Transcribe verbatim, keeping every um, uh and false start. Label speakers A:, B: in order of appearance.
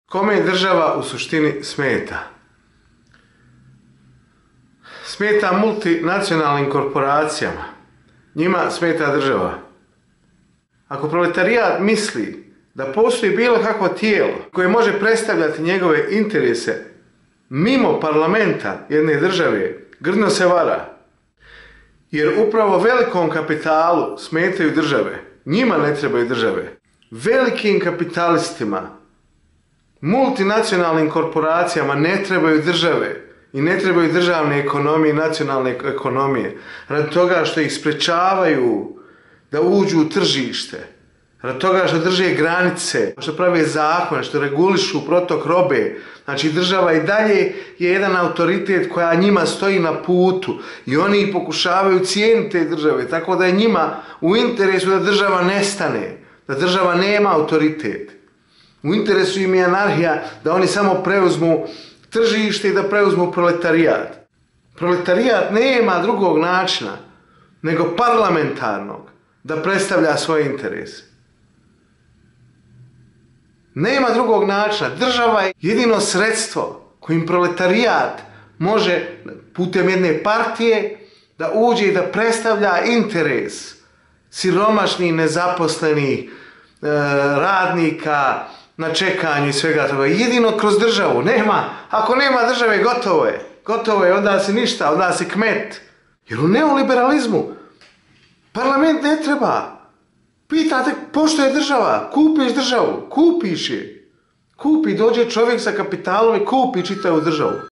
A: Kome država u suštini smeta? Smeta multinacionalnim korporacijama. Njima smeta država. Ako proletarijat misli da postoji bilo kakvo tijelo koje može predstavljati njegove interese mimo parlamenta jedne države, grdno se vara. Jer upravo velikom kapitalu smetaju države. Njima ne trebaju države. Velikim kapitalistima, multinacionalnim korporacijama ne trebaju države i ne trebaju državne ekonomije i nacionalne ekonomije. Radi toga što ih sprečavaju da uđu u tržište. Radi toga što drže granice, što prave zakone, što regulišu protok robe. Znači država i dalje je jedan autoritet koja njima stoji na putu i oni pokušavaju cijeniti te države. Tako da je njima u interesu da država nestane, da država nema autoritet. U interesu im je anarhija, da oni samo preuzmu tržište i da preuzmu proletarijat. Proletarijat nema drugog načina nego parlamentarnog da predstavlja svoje interese. Nema drugog načina. Država je jedino sredstvo kojim proletarijat može putem jedne partije da uđe i da predstavlja interes siromašnih, nezaposlenih, radnika na čekanju i svega toga. Jedino kroz državu. Nema. Ako nema države, gotovo je. Gotovo je, onda si ništa, onda si kmet. Jer u neoliberalizmu parlament ne treba. Pitate, pošto je država? Kupiš državu. Kupiš je. Kupi, dođe čovjek sa kapitalom i kupi čitavu državu.